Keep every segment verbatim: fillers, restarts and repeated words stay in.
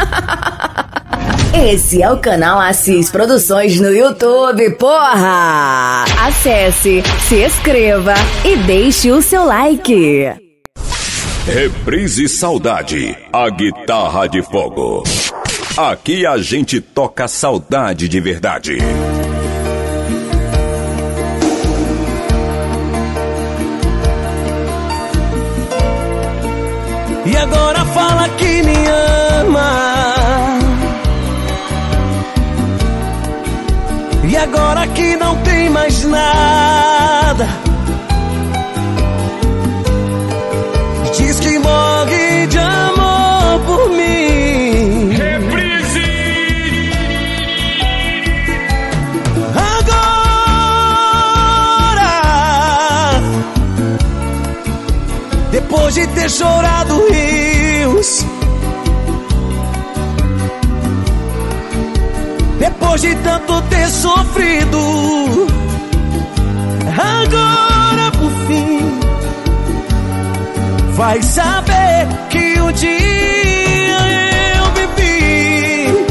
Esse é o canal Assis Produções no YouTube, porra! Acesse, se inscreva e deixe o seu like. Reprise Saudade, a guitarra de fogo. Aqui a gente toca saudade de verdade. E agora fala que me ama. E agora que não tem mais nada. Diz que morre de amor por mim. Reprise. Agora, depois de ter chorado rios, depois de tanto ter sofrido, agora por fim vai saber que um dia eu vivi.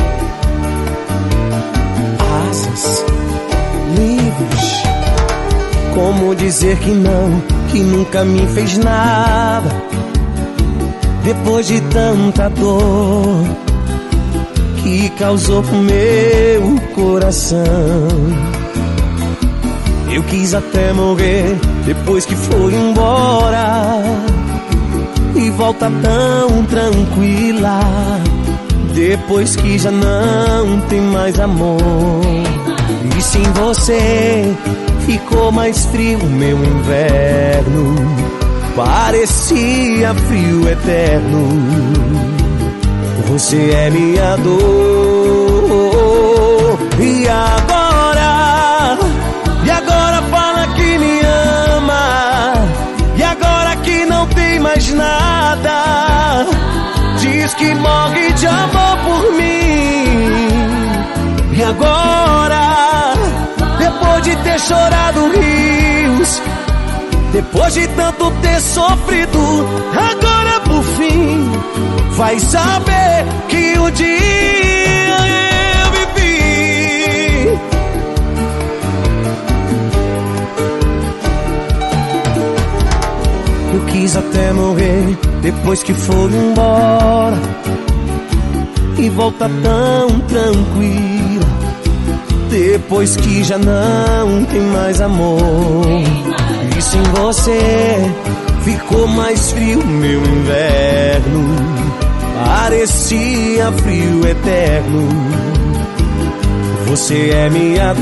Asas livres, como dizer que não, que nunca me fez nada. Depois de tanta dor que causou pro meu coração, eu quis até morrer depois que foi embora. E volta tão tranquila depois que já não tem mais amor. E sem você ficou mais frio meu inverno, parecia frio eterno. Você é minha dor. E agora, e agora fala que me ama. E agora que não tem mais nada, diz que morre de amor por mim. E agora, depois de ter chorado rios, depois de tanto ter sofrido, agora por fim vai saber que um dia eu vivi. Eu quis até morrer depois que foi embora. E volta tão tranquila depois que já não tem mais amor. E sem você ficou mais frio meu inverno, parecia frio eterno. Você é minha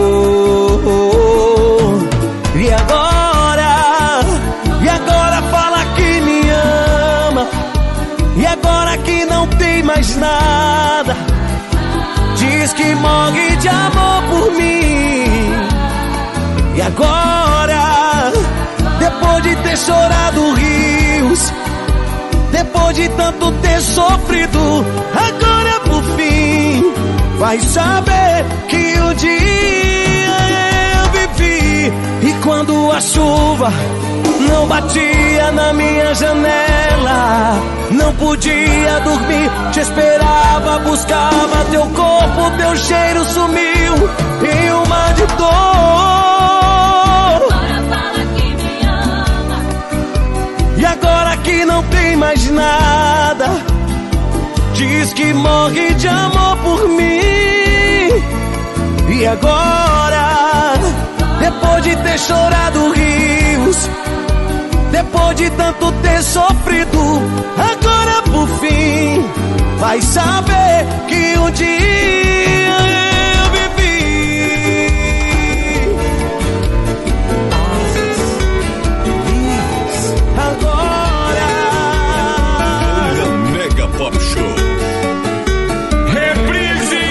dor. E agora, e agora fala que me ama. E agora que não tem mais nada, diz que morre de amor por mim. E agora, depois de ter chorado rios, depois de tanto ter sofrido, agora por fim vai saber que um dia eu vivi. E quando a chuva não batia na minha janela, não podia dormir, te esperava, buscava teu corpo, teu cheiro sumiu em um mar de dor. E agora que não tem mais nada, diz que morre de amor por mim. E agora, depois de ter chorado rios, depois de tanto ter sofrido, agora por fim vai saber que um dia eu vivi. Agora Mega Pop Show. Reprise.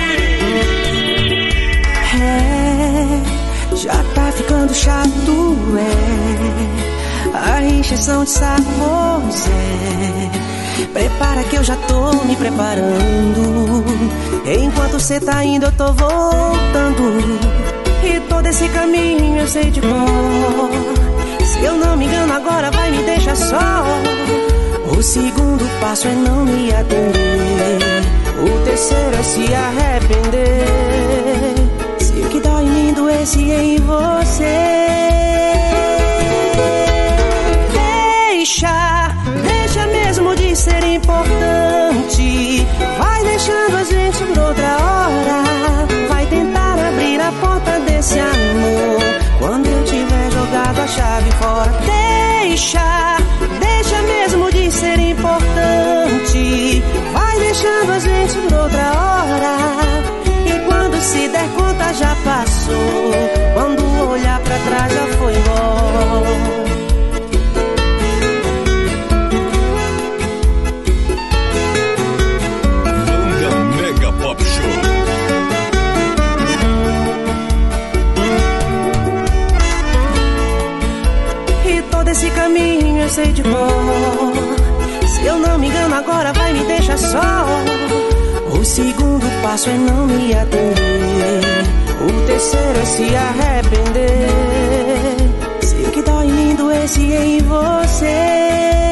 É, já tá ficando chato, é. A encheção de sabores, é. Prepara que eu já tô me preparando. Enquanto cê tá indo eu tô voltando. E todo esse caminho eu sei de cor. Se eu não me engano agora vai me deixar só. O segundo passo é não me atender. O terceiro é se arrepender. Se o que dói em mim doesse em você. Deixa, deixa mesmo de ser importante. Vai deixando a gente por outra hora. Vai tentar abrir a porta desse amor quando eu tiver jogado a chave fora. Deixa, deixa mesmo de ser importante. Vai deixando a gente por outra hora. E quando se der conta já passou. Quando olhar pra trás já foi embora. Esse caminho eu sei de cor. Se eu não me engano agora vai me deixar só. O segundo passo é não me atender. O terceiro é se arrepender. Se o que dói em mim doesse em você.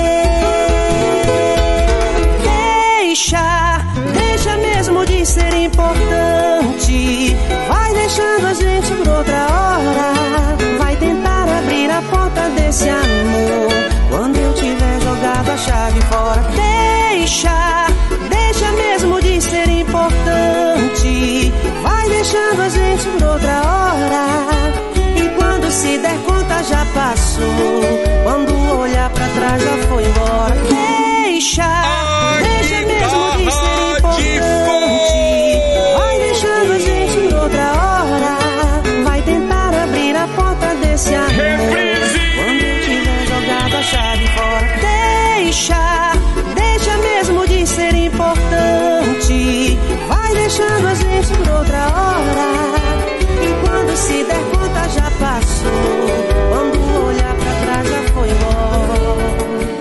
Deixa, deixa mesmo de ser importante. Vai deixando a gente por outra hora. Vai tentar abrir a porta desse amor quando eu tiver jogado a chave fora. Deixa, deixa mesmo de ser importante. Vai deixando a gente por outra hora. E quando se der conta já passou. Quando olhar pra trás já foi embora. Deixa, deixa mesmo de ser importante. Vai deixando a gente por outra hora. Vai tentar abrir a porta desse amor quando eu tiver jogado a chave fora. Deixa, deixa mesmo de ser importante. Vai deixando a gente por outra hora. E quando se der conta já passou. Quando olhar pra trás já foi embora.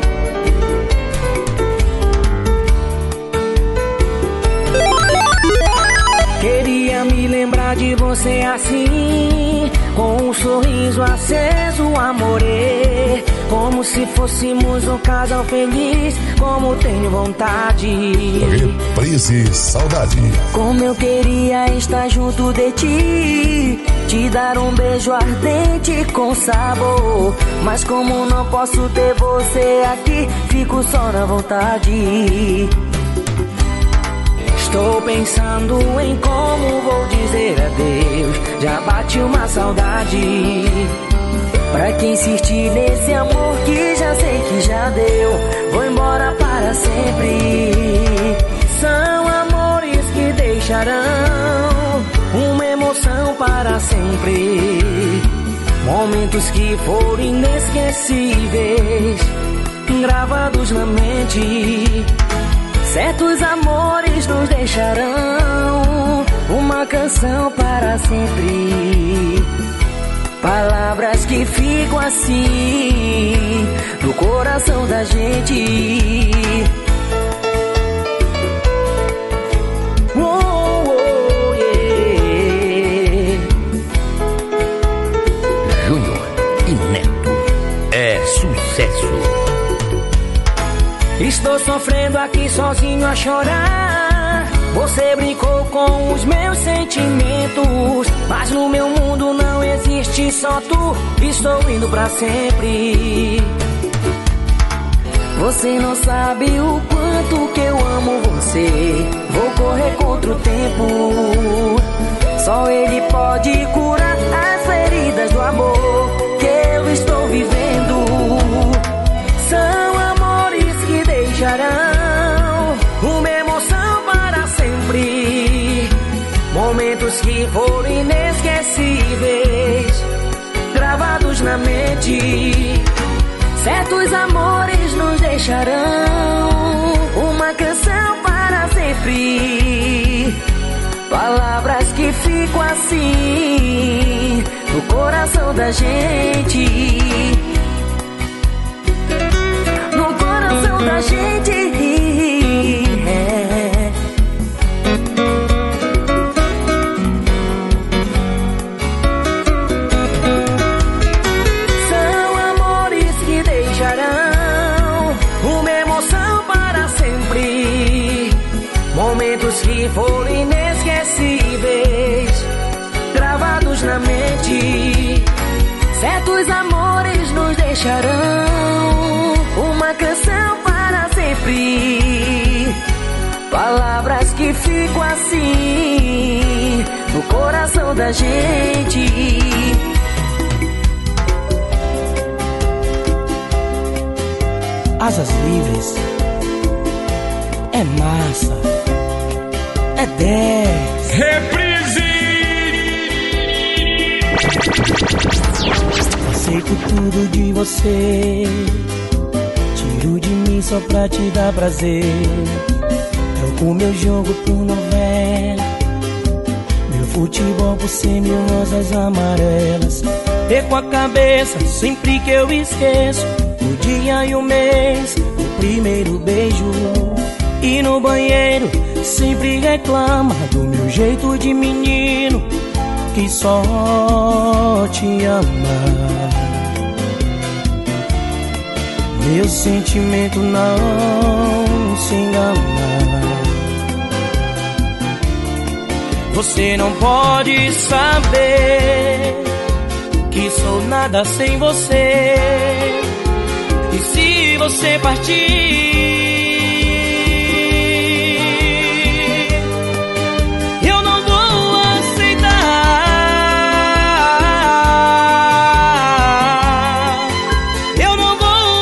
Queria me lembrar de você assim, com um sorriso aceso, amorê. Como se fôssemos um casal feliz, como tenho vontade. Reprise Saudade. Como eu queria estar junto de ti, te dar um beijo ardente com sabor. Mas como não posso ter você aqui, fico só na vontade. Estou pensando em como vou dizer adeus. Já bate uma saudade. Pra que insistir nesse amor que já sei que já deu? Vou embora para sempre. São amores que deixarão uma emoção para sempre. Momentos que foram inesquecíveis, gravados na mente. Certos amores nos deixarão uma canção para sempre. Palavras que ficam assim no coração da gente. Oh, oh, yeah. Júnior e Neto é sucesso. Estou sofrendo aqui sozinho a chorar. Você brincou com os meus sentimentos, mas no meu mundo não existe só tu. Estou indo pra sempre. Você não sabe o quanto que eu amo você. Vou correr contra o tempo. Só ele pode curar as feridas do amor que eu estou vivendo. São amores que deixarão uma emoção para sempre. Momentos que foram inesquecíveis, gravados na mente. Certos amores nos deixarão uma canção para sempre. Palavras que ficam assim no coração da gente. No coração da gente. É. São amores que deixarão uma emoção momentos que foram inesquecíveis, gravados na mente. Certos amores nos deixarão uma canção para sempre. Palavras que ficam assim no coração da gente. Asas livres é massa, é dez. Reprise! Aceito tudo de você, tiro de mim só pra te dar prazer. Troco meu jogo por novela, meu futebol por cem mil rosas amarelas. Perco a cabeça sempre que eu esqueço o dia e o mês, o primeiro beijo. E no banheiro sempre reclama do meu jeito de menino que só te ama. Meu sentimento não se engana. Você não pode saber que sou nada sem você. E se você partir, eu não vou aceitar. Eu não vou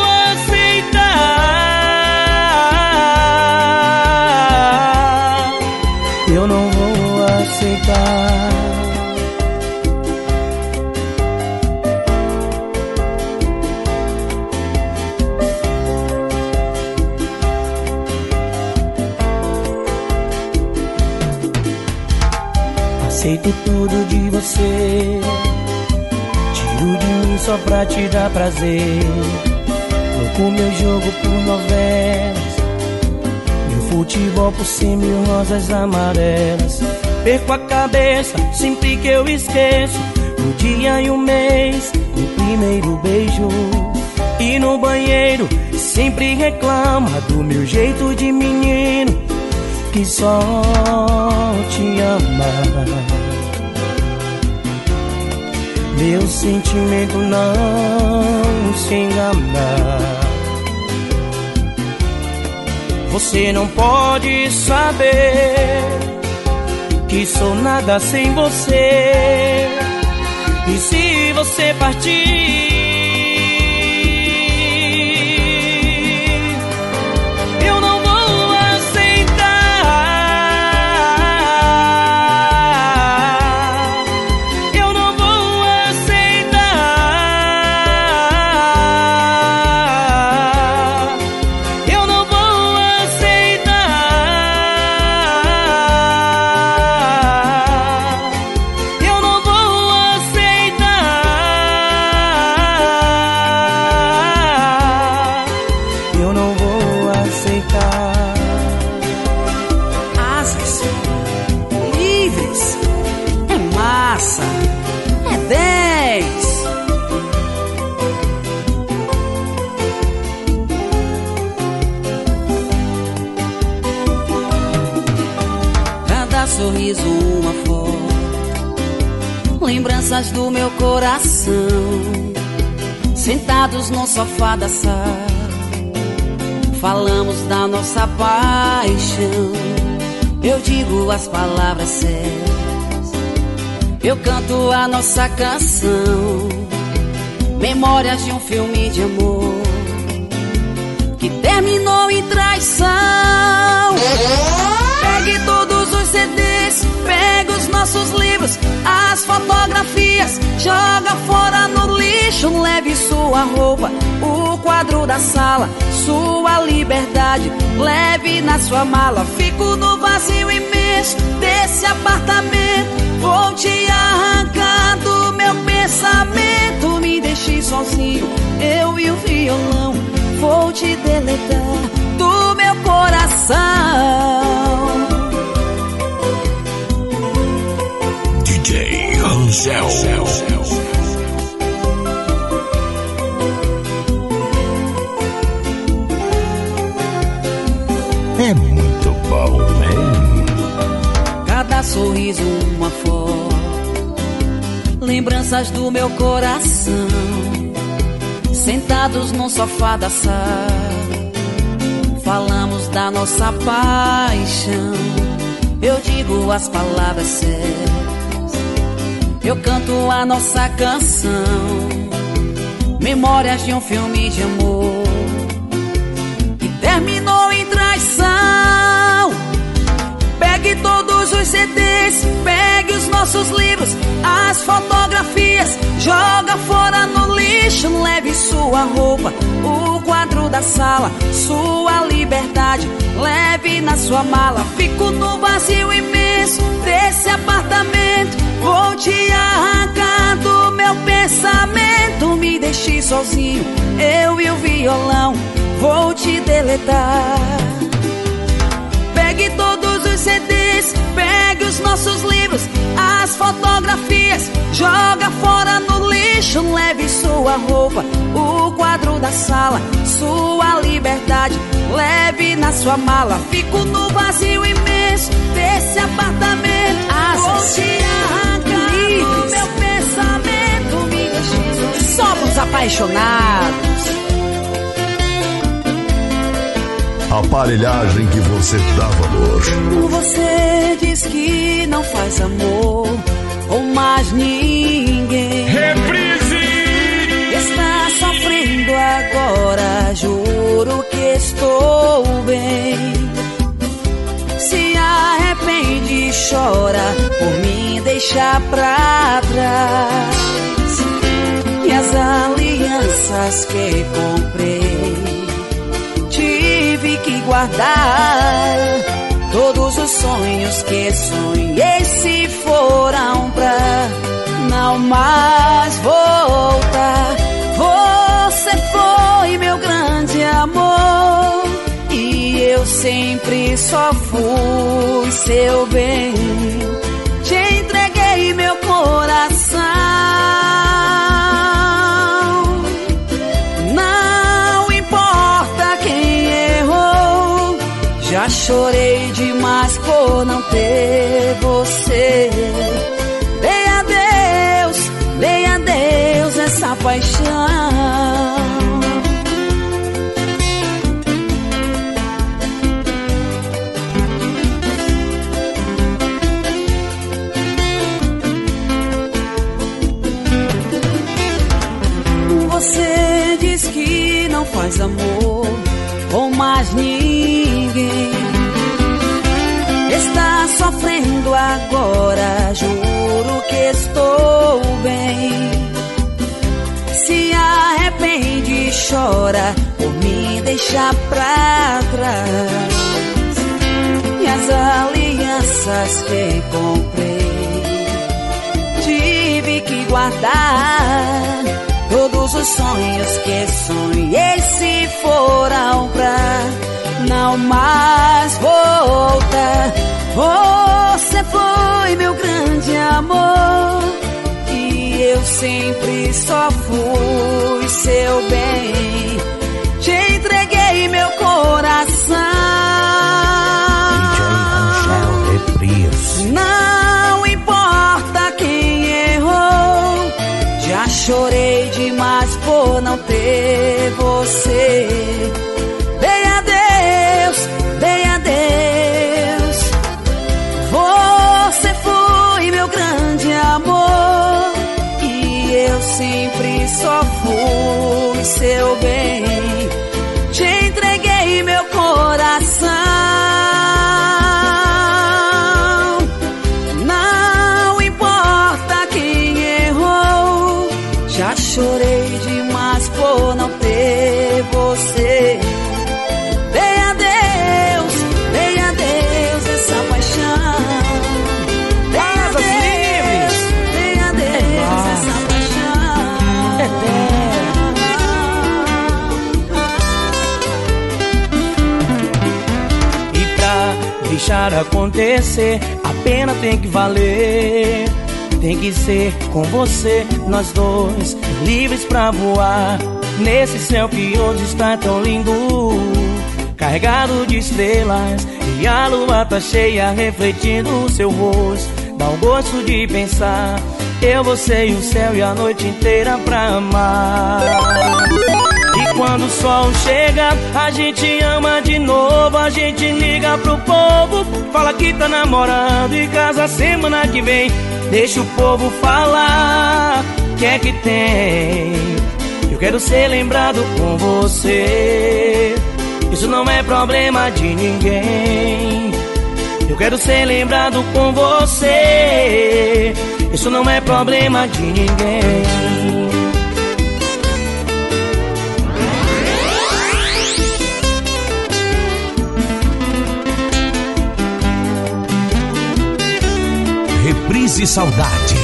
aceitar. Eu não vou aceitar. Aceito tudo de você, tiro de mim só pra te dar prazer. Troco meu jogo por novelas, meu futebol por cem mil rosas amarelas. Perco a cabeça sempre que eu esqueço o dia e o mês, o primeiro beijo. E no banheiro sempre reclama do meu jeito de menino que só te ama. Meu sentimento não se engana. Você não pode saber que sou nada sem você. E se você partir, sorriso, uma foto, lembranças do meu coração, sentados no sofá da sala, falamos da nossa paixão. Eu digo as palavras certas, eu canto a nossa canção, memórias de um filme de amor que terminou em traição. Pegue todos os C Ds, pegue os nossos livros, as fotografias, joga fora no lixo. Leve sua roupa, o quadro da sala, sua liberdade, leve na sua mala. Fico no vazio imenso desse apartamento, vou te arrancar do meu pensamento. Me deixe sozinho, eu e o violão, vou te deletar do meu coração. D J Rangel. É muito bom, hein? cada sorriso uma foto, lembranças do meu coração, sentados no sofá da sala, falamos da nossa paixão. Eu digo as palavras certas, eu canto a nossa canção, memórias de um filme de amor que terminou em traição. Pegue todos os C Ds, pegue os nossos livros, as fotografias, joga fora no lixo. Leve sua roupa, o quadro da sala, sua liberdade, leve na sua mala. Fico no vazio imenso desse apartamento, vou te arrancar do meu pensamento. Me deixe sozinho, eu e o violão, vou te deletar. Pegue todos os C Ds, pegue os nossos livros, as fotografias, joga fora no lixo. Leve sua roupa, o quadro da sala, sua liberdade, leve na sua mala. Fico no vazio imenso desse apartamento, vou te arrancar do meu pensamento. Me deixe, somos apaixonados. Aparelhagem que você dá valor. Você diz que não faz amor com mais ninguém. Reprise! Está sofrendo agora, juro que estou bem. Se arrepende e chora por mim, deixa pra trás. E as alianças que comprei, tive que guardar. Todos os sonhos que sonhei se foram pra não mais voltar. Você foi meu grande amor e eu sempre só fui seu bem. Te entreguei meu coração, não importa quem errou. Já chorei demais por não ter você. Dei a Deus, dei a Deus essa paixão. Você diz que não faz amor com mais ninguém. Está sofrendo agora, juro que estou bem. Se arrepende e chora por mim, deixa pra trás. E as alianças que comprei, tive que guardar. Todos os sonhos que sonhei se foram pra não mais voltar. Você foi meu grande amor e eu sempre só fui seu bem. Te entreguei meu coração, não importa quem errou. Já chorei demais por não ter você. Dei a Deus, dei a Deus. Você foi meu grande amor e eu sempre só fui seu bem. Te entreguei meu coração, não importa quem errou. Já chorei demais por não ter você. Dei a Deus, dei a Deus essa paixão. Dei a Deus, dei a Deus essa paixão eterna. E pra deixar acontecer, a pena tem que valer. Tem que ser com você, nós dois, livres pra voar nesse céu que hoje está tão lindo. carregado de estrelas, e a lua tá cheia refletindo o seu rosto. Dá um gosto de pensar, eu, você e o céu e a noite inteira pra amar. E quando o sol chega, a gente ama de novo. A gente liga pro povo, fala que tá namorando e casa semana que vem. Deixa o povo falar, que é que tem? Eu quero ser lembrado com você, isso não é problema de ninguém. Eu quero ser lembrado com você, isso não é problema de ninguém. Reprise Saudade.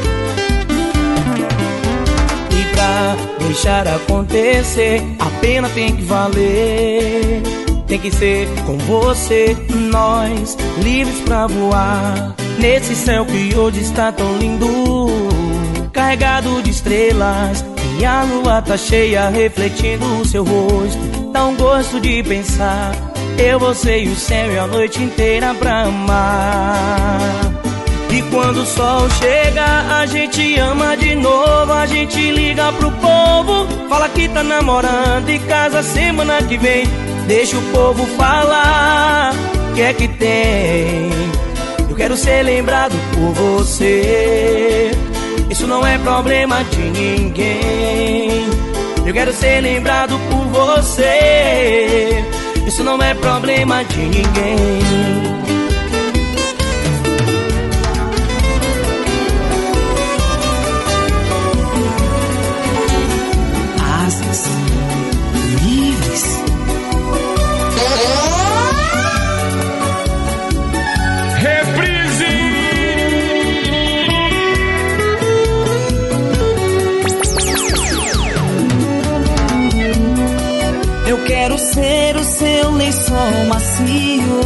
E pra deixar acontecer, a pena tem que valer. Tem que ser com você, nós, livres pra voar nesse céu que hoje está tão lindo, carregado de estrelas, e a lua tá cheia refletindo o seu rosto. Dá um gosto de pensar, eu, você e o céu e a noite inteira pra amar. E quando o sol chega, a gente ama de novo. A gente liga pro povo, fala que tá namorando e casa semana que vem. Deixa o povo falar, que é que tem? Eu quero ser lembrado por você, isso não é problema de ninguém. Eu quero ser lembrado por você, isso não é problema de ninguém. Quero ser o seu lençol macio,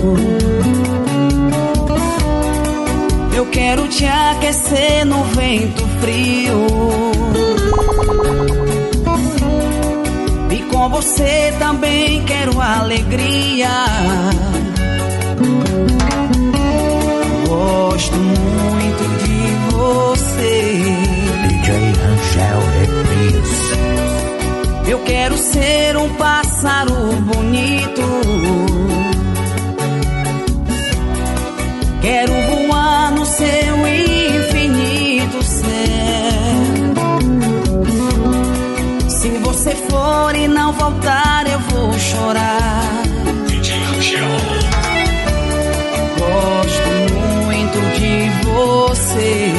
eu quero te aquecer no vento frio, e com você também quero alegria. Gosto muito de você, D J Rangel Reprise. Eu quero ser um pássaro bonito, quero voar no seu infinito céu. Se você for e não voltar, eu vou chorar. Gosto muito de você.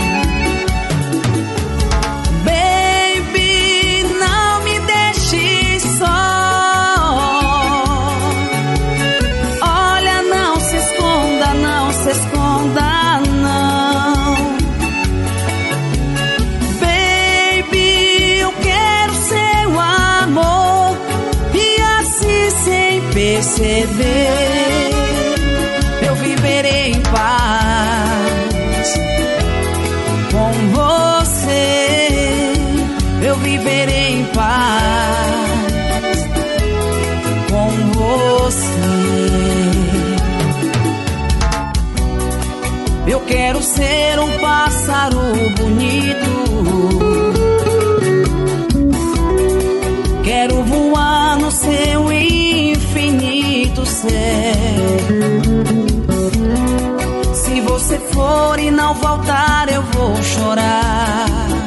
Perceber, eu viverei em paz com você, eu viverei em paz com você. Eu quero ser um pássaro bonito, quero voar no seu infinito céu. Se você for e não voltar, eu vou chorar.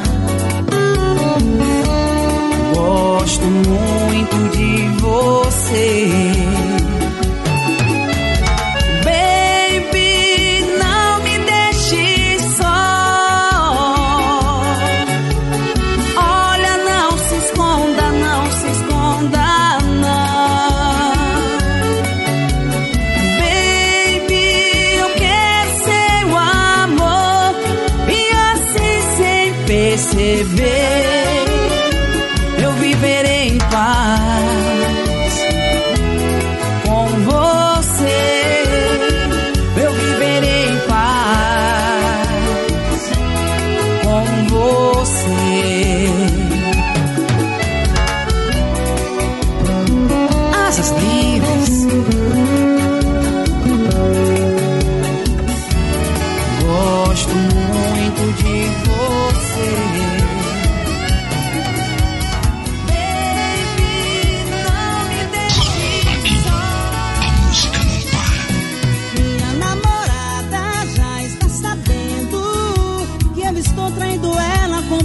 Gosto muito de você. Baby, não me deixe só. Olha, não se esconda, não se esconda. Perceber, eu viverei em paz com você, eu viverei em paz com você. Asas livres.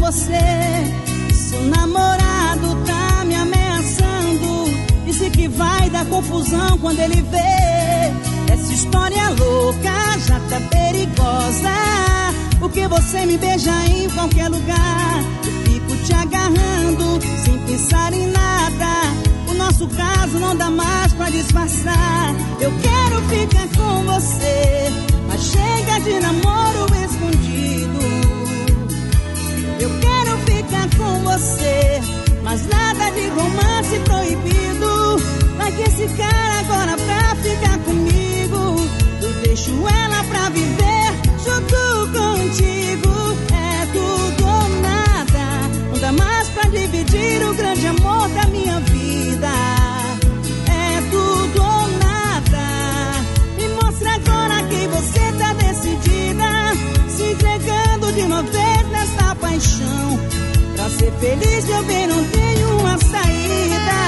você. Seu namorado tá me ameaçando, disse que vai dar confusão quando ele vê. Essa história louca já tá perigosa, porque você me beija em qualquer lugar. Eu fico te agarrando sem pensar em nada. O nosso caso não dá mais pra disfarçar. Eu quero ficar com você, mas chega de namoro escondido. Eu quero ficar com você, mas nada de romance proibido. Vai que esse cara agora pra ficar comigo, eu deixo ela pra viver junto contigo. É tudo ou nada, não dá mais pra dividir o grande amor da minha vida. É tudo ou nada, me mostra agora que você tá decidida, se entregando de uma vez nessa paixão. Pra ser feliz eu bem não tenho uma saída.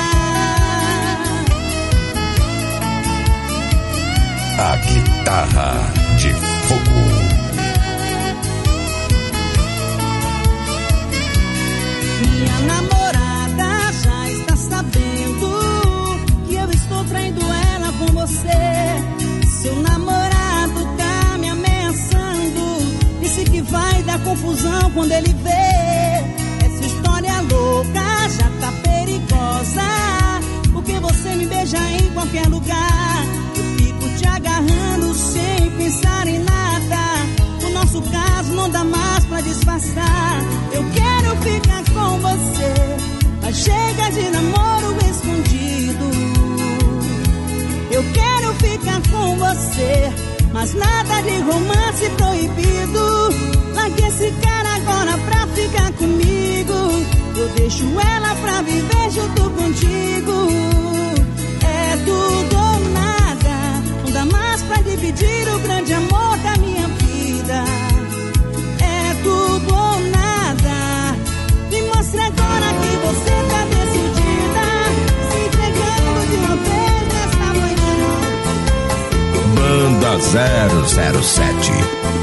A Guitarra de Fogo. Minha namorada já está sabendo que eu estou traindo ela com você. Seu namorado tá me ameaçando, disse que vai dar confusão quando ele vê. Essa história louca já tá perigosa, porque você me beija em qualquer lugar. Eu fico te agarrando sem pensar em nada. O nosso caso não dá mais pra disfarçar. Eu quero ficar com você, mas chega de namoro escondido. Eu quero ficar com você, mas nada de romance proibido. Largue esse cara agora pra ficar comigo, eu deixo ela pra viver junto contigo. É tudo ou nada, não dá mais pra dividir o grande amor da minha vida. É tudo ou nada, me mostra agora que você tá decidida, se entregando de uma vez nessa paixão. Banda zero zero sete.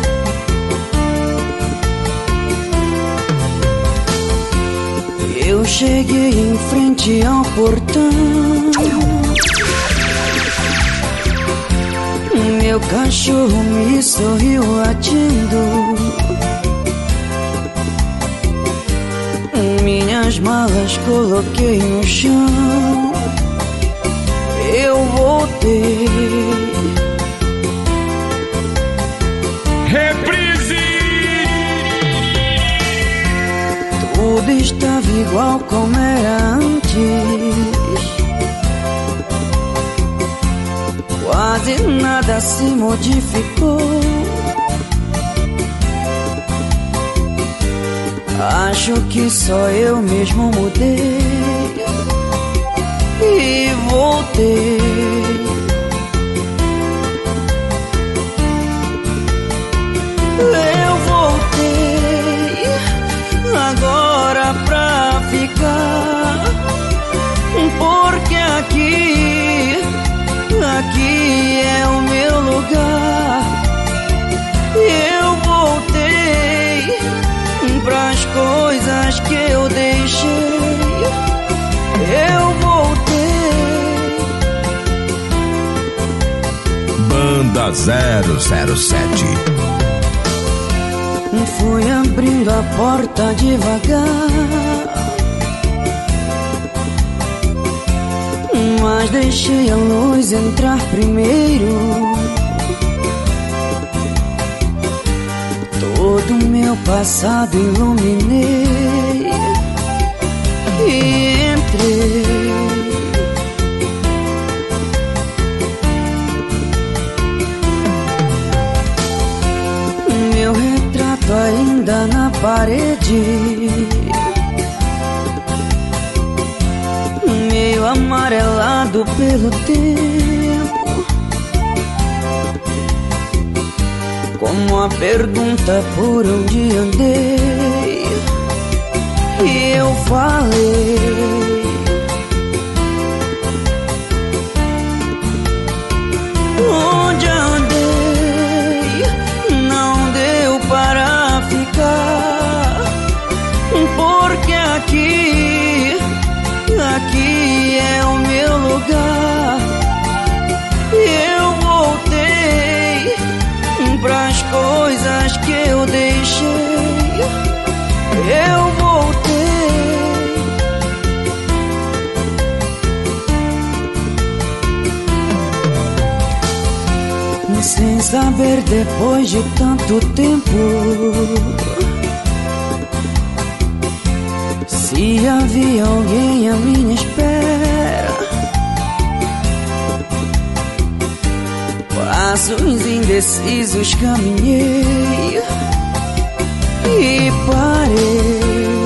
Eu cheguei em frente ao portão, meu cachorro me sorriu latindo. Minhas malas coloquei no chão, eu voltei. Reprise! Tudo estava igual como era antes, quase nada se modificou. Acho que só eu mesmo mudei e voltei. Eu voltei agora pra ficar, porque aqui, aqui é o meu lugar. Eu voltei pras coisas que eu deixei. Eu voltei. Banda zero zero sete. Fui abrindo a porta devagar, mas deixei a luz entrar primeiro. Todo meu passado iluminei e entrei. Meu retrato ainda na parede, meio amarelado pelo tempo, como a pergunta por onde andei. E eu falei, onde andei, não deu para ficar. Sem saber depois de tanto tempo se havia alguém à minha espera. Passos indecisos caminhei e parei.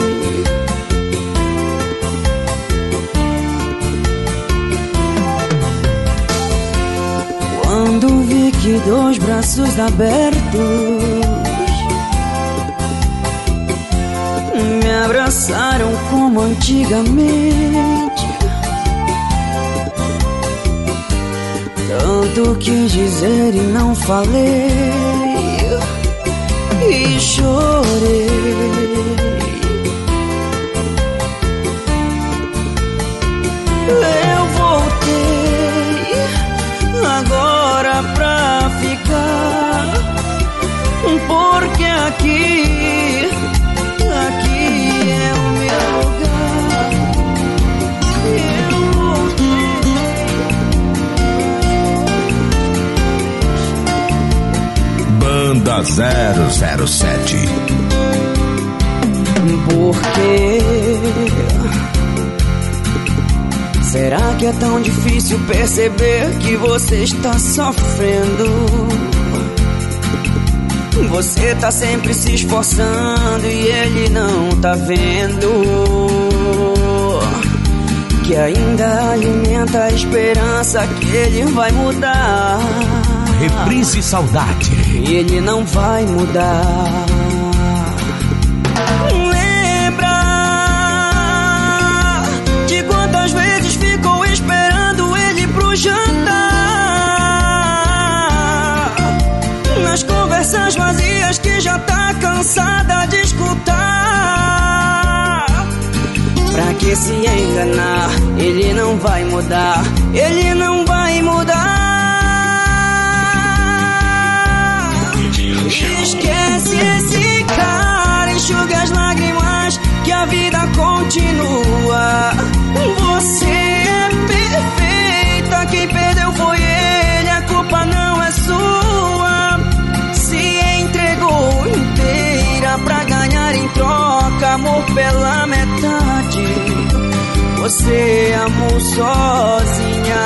Quando vi que dois braços abertos me abraçaram como antigamente, tanto quis dizer e não falei, e chorei. Eu voltei agora pra ficar, porque aqui, aqui é o meu lugar. Eu voltei. Banda zero zero sete. Por quê? Será que é tão difícil perceber que você está sofrendo? Você tá sempre se esforçando e ele não tá vendo que ainda alimenta a esperança que ele vai mudar. Reprise Saudade. E ele não vai mudar. Esperando ele pro jantar, nas conversas vazias que já tá cansada de escutar. Pra que se enganar? Ele não vai mudar. Ele não vai mudar. Esquece esse cara, enxuga as lágrimas que a vida continua. Você perfeita, quem perdeu foi ele, a culpa não é sua. Se entregou inteira pra ganhar em troca amor pela metade. Você amou sozinha.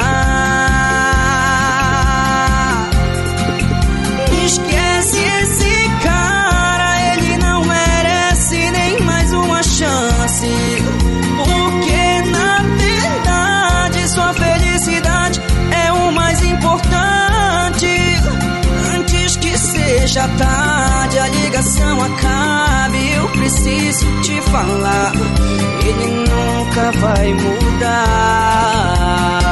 Esquece esse cara, ele não merece nem mais uma chance. Porque na verdade sua felicidade é o mais importante. Antes que seja tarde, a ligação acabe, eu preciso te falar, ele nunca vai mudar.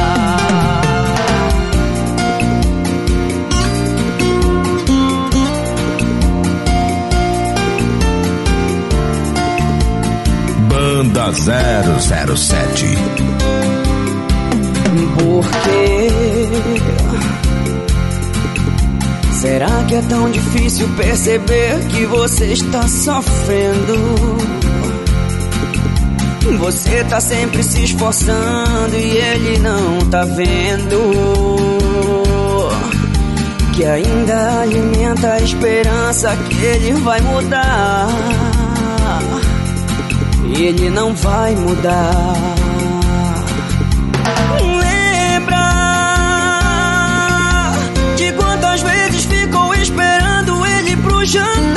Banda zero zero sete. Por quê? Será que é tão difícil perceber que você está sofrendo? Você tá sempre se esforçando e ele não tá vendo que ainda alimenta a esperança que ele vai mudar. Ele não vai mudar. Lembra de quantas vezes ficou esperando ele pro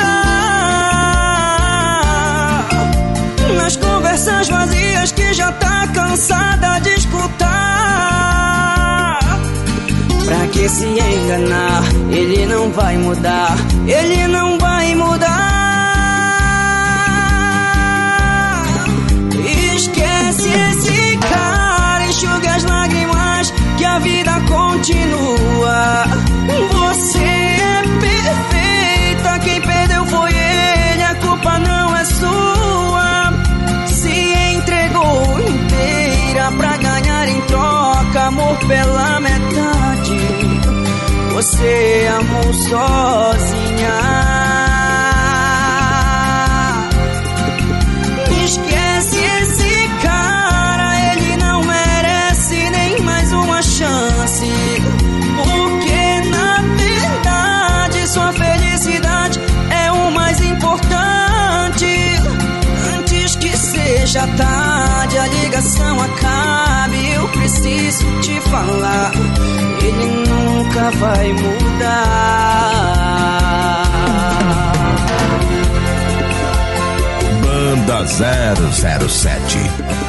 jantar, nas conversas vazias que já tá cansada de escutar. Pra que se enganar? Ele não vai mudar. Ele não vai mudar. Esquece esse cara, enxuga as lágrimas que a vida continua. Você é perfeita, quem perdeu foi ele, a culpa não é sua. Se entregou inteira pra ganhar em troca amor pela metade. Você amou sozinha. Esquece esse cara, ele não merece nem mais uma chance. Porque na ligação acabe, eu preciso te falar, ele nunca vai mudar. Banda zero zero sete.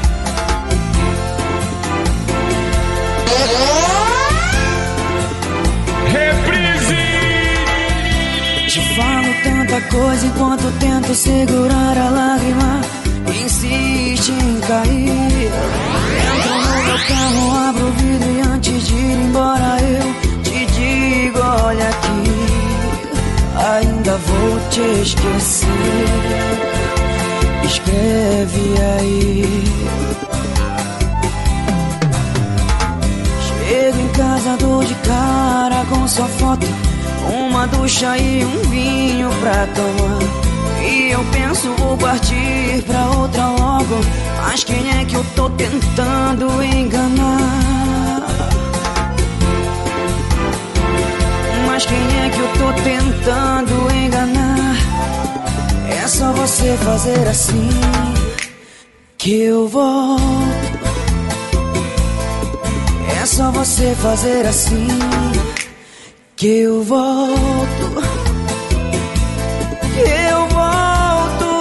Te falo tanta coisa enquanto tento segurar a lágrima. Insiste em cair. Entro no meu carro, abro o vidro e antes de ir embora eu te digo, olha aqui, ainda vou te esquecer. Escreve aí. Chego em casa, dou de cara com sua foto, uma ducha e um vinho pra tomar. E eu penso, vou partir pra outra logo, mas quem é que eu tô tentando enganar? Mas quem é que eu tô tentando enganar? É só você fazer assim que eu volto. É só você fazer assim que eu volto, que eu volto.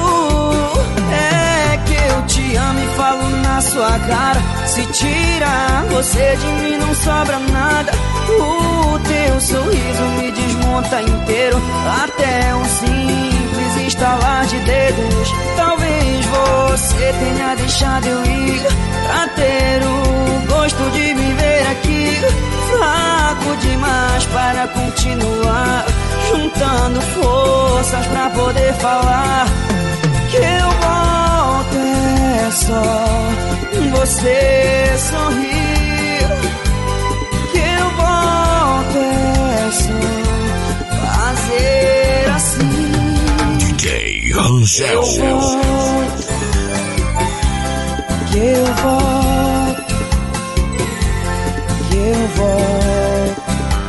É que eu te amo e falo na sua cara. Se tirar você de mim não sobra nada. O teu sorriso me desmonta inteiro, até um simples estalar de dedos. Talvez você tenha deixado eu ir pra ter o gosto de me ver aqui, fraco demais para continuar, juntando forças pra poder falar que eu volto. É só você sorrir que eu volto. É só fazer assim. D J Rangel. Eu volto, que eu volto, que eu volto.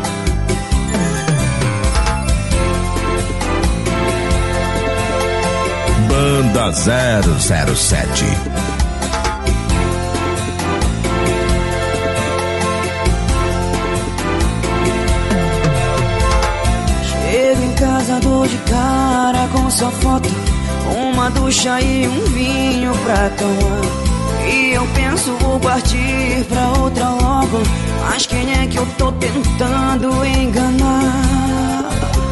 Banda zero zero sete. Chego em casa, dou de cara com sua foto, uma ducha e um vinho pra tomar. E eu penso, vou partir pra outra logo, mas quem é que eu tô tentando enganar?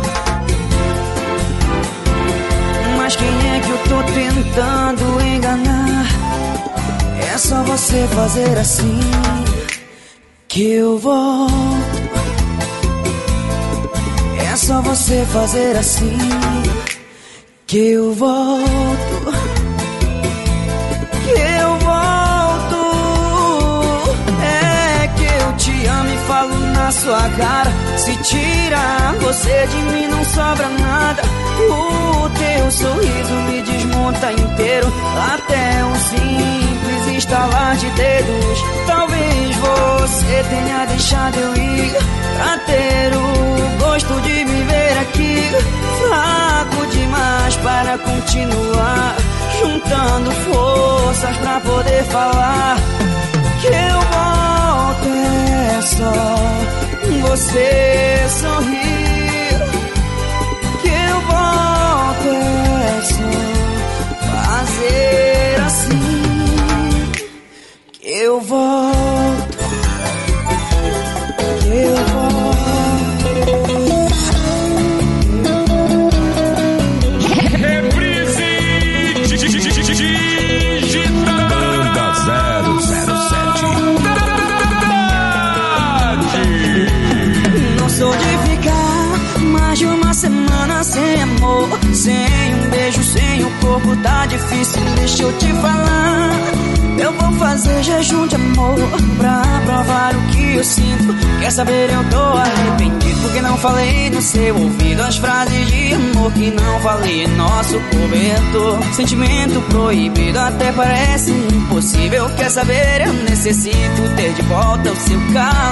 Mas quem é que eu tô tentando enganar? É só você fazer assim que eu volto. É só você fazer assim que eu volto, que eu volto. É que eu te amo e falo na sua cara. Se tirar você de mim não sobra nada. O teu sorriso me desmonta inteiro, até um simples estalar de dedos. Talvez você tenha deixado eu ir pra ter o gosto de me ver aqui, fraco demais para continuar, juntando forças pra poder falar que eu volto. É só você sorrir que eu volto. É só fazer assim que eu volto, que eu volto. Banda zero zero sete. Não sou de ficar mais de uma semana sem amor, sem um beijo, sem o corpo, tá difícil, deixa eu te falar. Eu vou fazer jejum de amor pra provar o que eu sinto. Quer saber, eu tô arrependido porque não falei no seu ouvido as frases de amor que não falei em nosso cobertor. Sentimento proibido até parece impossível. Quer saber, eu necessito ter de volta o seu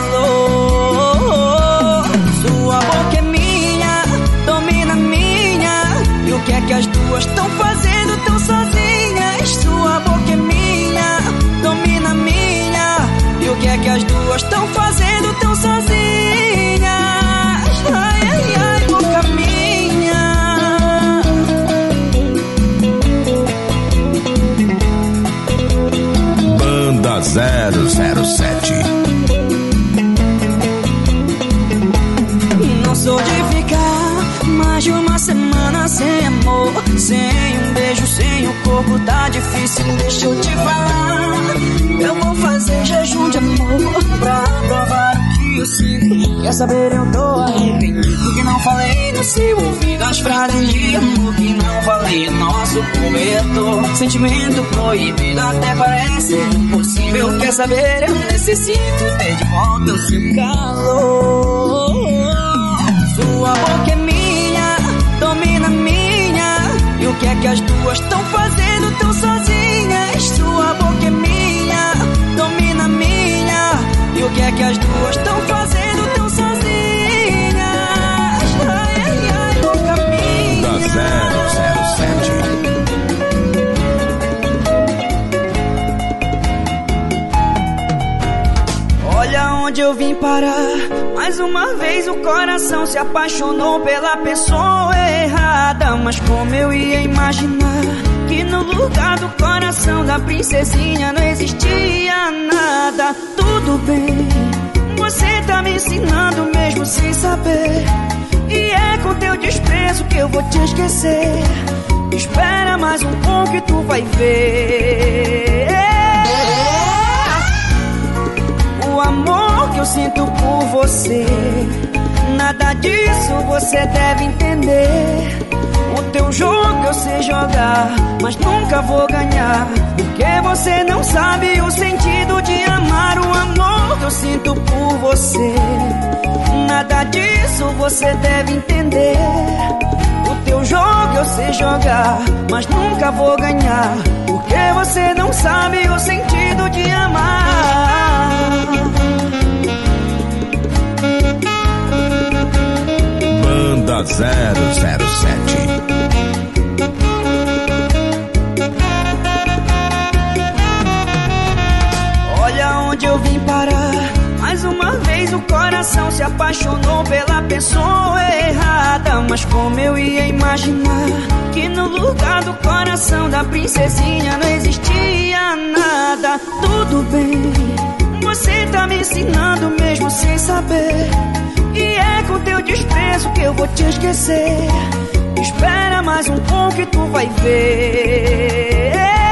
calor. Sua boca é minha, domina minha. E o que é que as duas estão fazendo tão sozinhas? Sua boca é minha, mais de uma semana sem amor, sem um beijo, sem o corpo, tá difícil, deixa eu te falar. Eu vou fazer jejum de amor pra provar o que eu sinto. Quer saber, eu tô arrependido que não falei no seu ouvido as frases de amor que não falei no nosso cobertor. Sentimento proibido até parece impossível. Quer saber, eu necessito ter de volta o seu calor. Sua boca é minha, domina minha. E o que é que as duas estão fazendo tão sozinhas? Sua boca é minha, domina minha. E o que é que as duas estão fazendo tão sozinhas? Ai, ai, ai, boca minha. Da zero zero sete. Olha onde eu vim parar. Mais uma vez o coração se apaixonou pela pessoa errada. Mas como eu ia imaginar que no lugar do coração da princesinha não existia nada. Tudo bem, você tá me ensinando mesmo sem saber. E é com teu desprezo que eu vou te esquecer. Espera mais um pouco e tu vai ver o amor que eu sinto por você. Nada disso você deve entender. O teu jogo eu sei jogar, mas nunca vou ganhar, porque você não sabe o sentido de amar. O amor que eu sinto por você. Nada disso você deve entender. O teu jogo eu sei jogar, mas nunca vou ganhar, porque você não sabe o sentido de amar. Banda zero zero sete. Olha onde eu vim parar. Mais uma vez o coração se apaixonou pela pessoa errada. Mas como eu ia imaginar que no lugar do coração da princesinha não existia nada. Tudo bem, você tá me ensinando mesmo sem saber. E é com teu desprezo que eu vou te esquecer. Espera mais um pouco e tu vai ver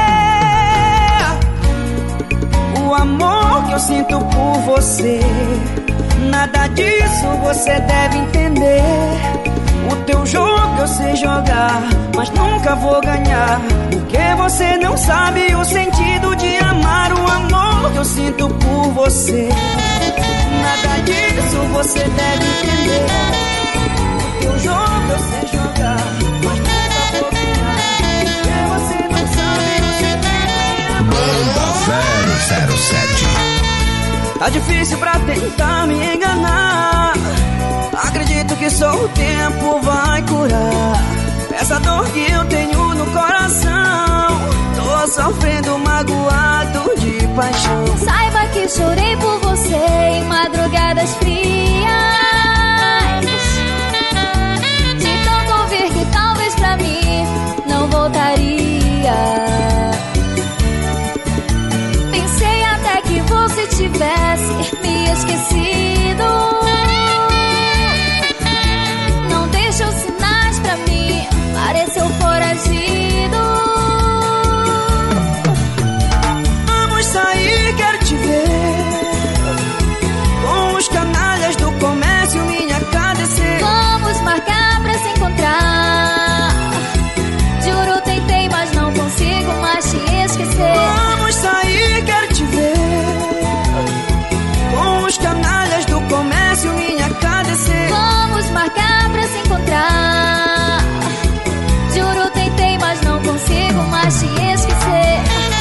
o amor que eu sinto por você. Nada disso você deve entender. O teu jogo eu sei jogar, mas nunca vou ganhar, porque você não sabe o sentido de amar. O amor que eu sinto por você. Nada disso você deve entender. O teu jogo eu sei jogar, mas nunca vou ganhar, porque você não sabe o sentido. Banda zero zero sete. Tá difícil pra tentar me enganar. Acredito que só o tempo vai curar essa dor que eu tenho no coração. Tô sofrendo magoado de paixão. Saiba que chorei por você em madrugadas frias, de tanto ouvir que talvez pra mim não voltaria. Pensei até que você tivesse me esquecido. Não deixou sinais pra mim, pareceu foragido. Vamos sair, quero te ver, com os canalhas do comércio, minha K D C. Vamos marcar pra se encontrar. Juro, tentei, mas não consigo mais te esquecer. Vamos sair, quero te ver, com os canalhas do comércio, minha K D C. Vamos marcar pra se encontrar. Juro, tentei, mas não consigo mais te esquecer.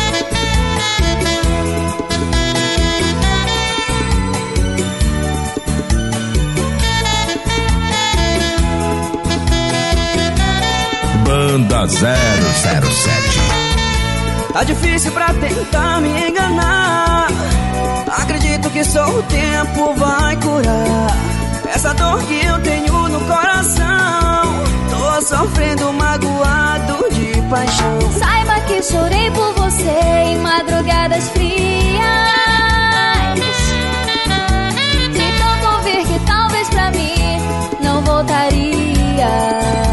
Banda zero zero sete. Tá difícil pra tentar me enganar. Acredito que só o tempo vai curar essa dor que eu tenho no coração. Tô sofrendo magoado de paixão. Saiba que chorei por você em madrugadas frias, de tanto ouvir que talvez pra mim não voltaria.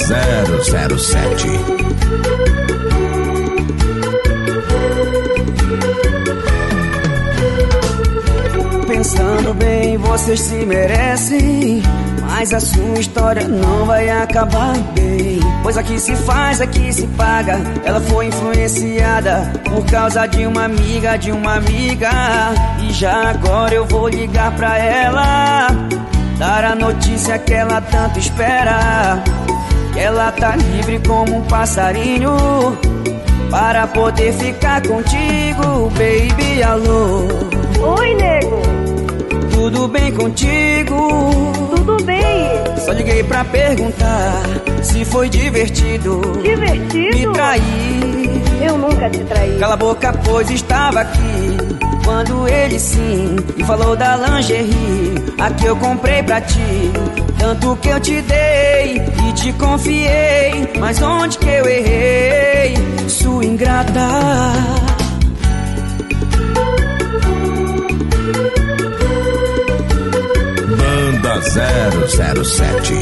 zero zero sete. Pensando bem, vocês se merecem, mas a sua história não vai acabar bem. Pois aqui se faz, aqui se paga. Ela foi influenciada por causa de uma amiga, de uma amiga. E já agora eu vou ligar pra ela, dar a notícia que ela tanto espera, que ela tá livre como um passarinho, para poder ficar contigo, baby, alô. Oi, nego. Tudo bem contigo? Tudo bem. Só liguei pra perguntar se foi divertido. Divertido? Me trair. Eu nunca te traí. Cala a boca, pois estava aqui quando ele sim me falou da lingerie, a que eu comprei pra ti. Tanto que eu te dei e te confiei, mas onde que eu errei, sua ingrata? Banda zero zero sete.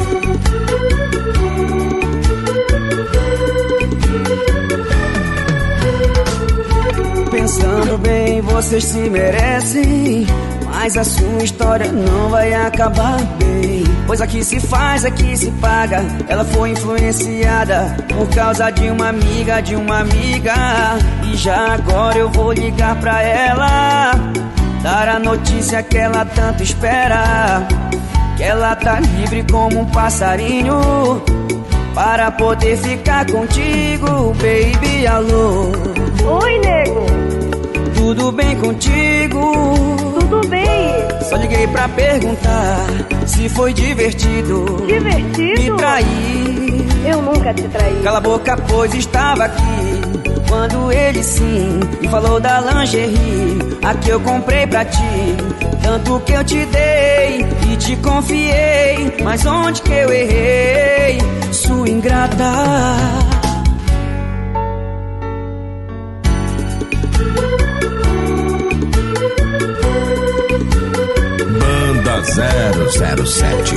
Pensando bem, vocês se merecem, mas a sua história não vai acabar bem. Pois aqui se faz, aqui se paga. Ela foi influenciada por causa de uma amiga, de uma amiga. E já agora eu vou ligar pra ela, dar a notícia que ela tanto espera, que ela tá livre como um passarinho, para poder ficar contigo, baby, alô. Oi, nego. Tudo bem contigo? Tudo bem. Só liguei pra perguntar se foi divertido. Divertido? Me trair. Eu nunca te traí. Cala a boca, pois estava aqui quando ele sim me falou da lingerie, a que eu comprei pra ti. Tanto que eu te dei e te confiei, mas onde que eu errei, sua ingrata? Banda zero zero sete.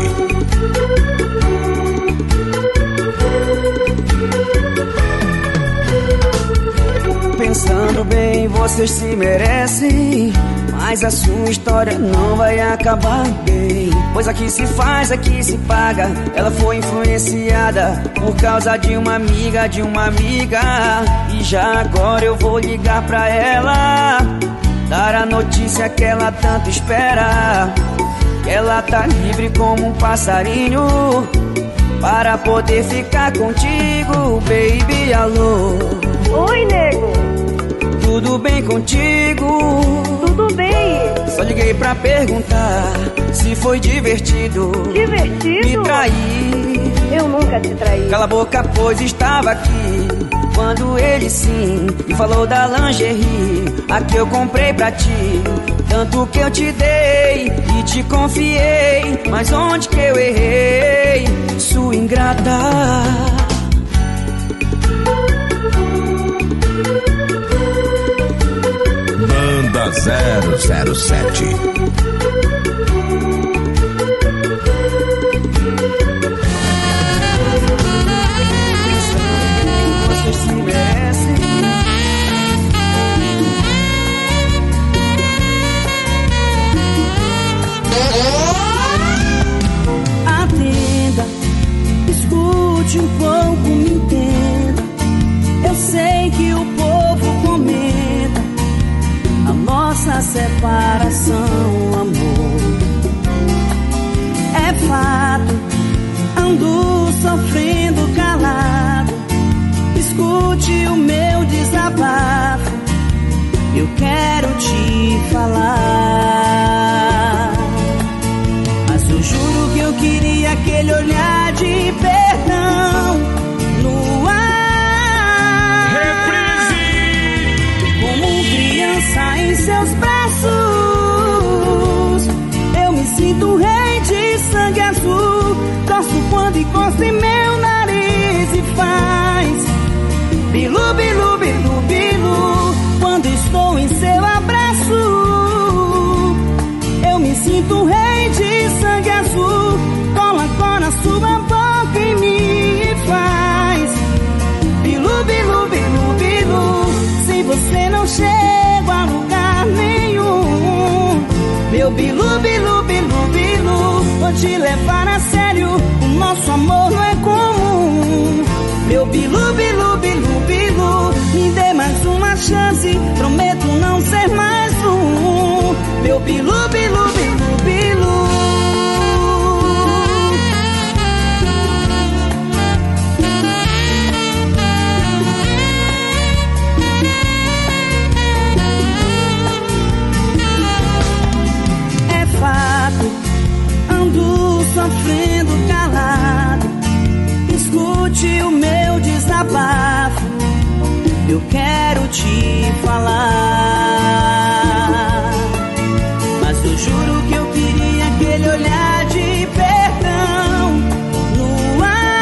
Pensando bem, vocês se merecem, mas a sua história não vai acabar bem. Pois aqui se faz, aqui se paga. Ela foi influenciada por causa de uma amiga, de uma amiga. E já agora eu vou ligar pra ela, dar a notícia que ela tanto espera, que ela tá livre como um passarinho, para poder ficar contigo, baby, alô. Oi, nego. Tudo bem contigo? Tudo bem. Só liguei pra perguntar se foi divertido. Divertido? Me trair. Eu nunca te traí. Cala a boca, pois estava aqui quando ele sim me falou da lingerie, a que eu comprei pra ti. Tanto que eu te dei e te confiei, mas onde que eu errei, sua ingrata? Banda zero zero sete. Vocês se merecem. Atenda, escute um pouco, me entenda. Eu sei que o povo comenta a nossa separação, amor. É fato, ando sofrendo calado. Escute o meu desabafo, eu quero te falar. Mas eu juro que eu queria aquele olhar de perdão no ar. Represente. Como criança em seus braços, eu me sinto rei de sangue azul. Torço quando encosta em meu nariz e faz bilu, bilu, bilu, bilu. Quando estou em seu abraço, eu me sinto rei de sangue azul. Cola, cola sua boca em mim e faz não chego a lugar nenhum. Meu bilu, bilu, bilu, bilu, vou te levar a sério, o nosso amor não é comum. Meu bilu, bilu, bilu, bilu, me dê mais uma chance, prometo não ser mais um. Meu bilu, bilu, bilu, bilu. É fato, ando sofrendo calado. Escute o meu desabafo, eu quero te falar. Mas eu juro que eu queria aquele olhar de perdão no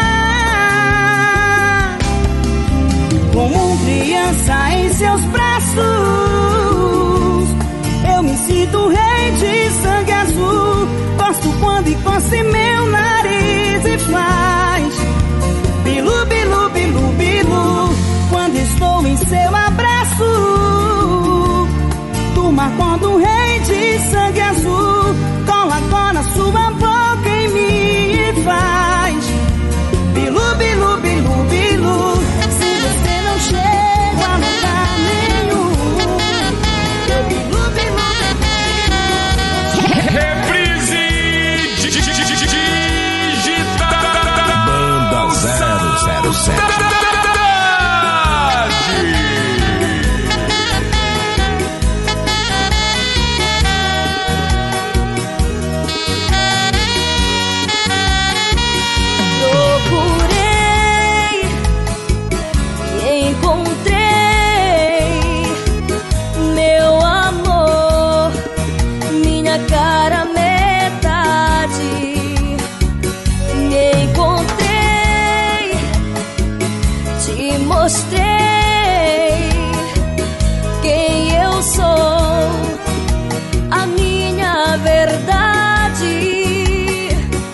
ar, como criança em seus braços. Eu me sinto rei de sangue azul. Gosto quando encosta em meu nariz e faz bilu, bilu, bilu, bilu, quando estou em seu abraço. Turma quando um rei de sangue azul cola agora sua boca em mim e faz bilu, bilu, bilu, bilu. Se você não chega a lugar nenhum, eu bilu, bilu, bilu. Reprise digital. Banda zero zero sete. Mostrei quem eu sou, a minha verdade.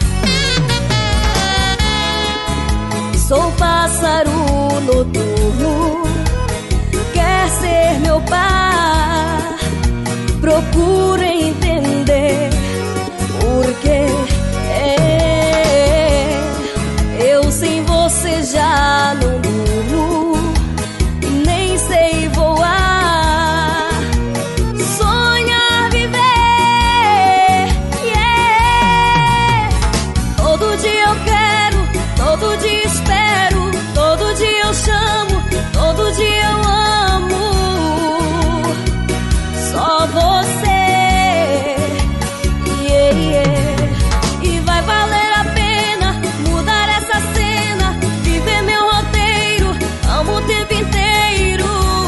Sou pássaro noturno, quer ser meu par. Procura entender porque é, eu sem você já não durmo, nem sei voar, sonhar, viver, yeah. Todo dia eu quero, todo dia espero, todo dia eu chamo, todo dia eu amo, só você, yeah, yeah. E vai valer a pena mudar essa cena, viver meu roteiro, amo o tempo inteiro,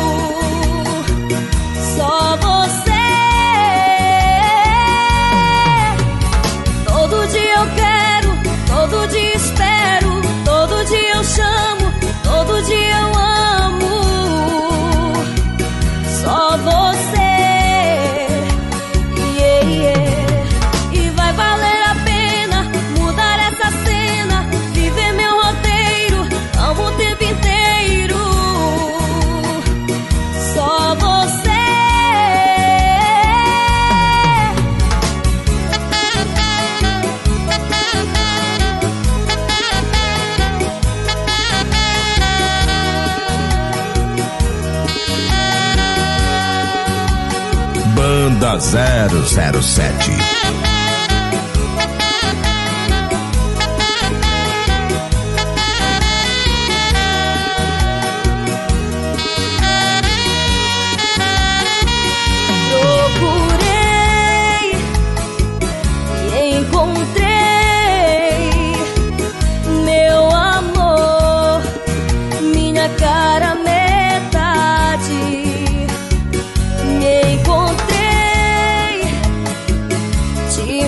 só você. Todo dia eu quero, todo dia espero, todo dia eu chamo, todo dia eu amo, só você, yeah, yeah. E vai valer a pena mudar essa cena, viver meu roteiro, amo o tempo inteiro, só você. Banda zero zero sete. Procurei e encontrei meu amor, minha cara metade. Me encontrei, te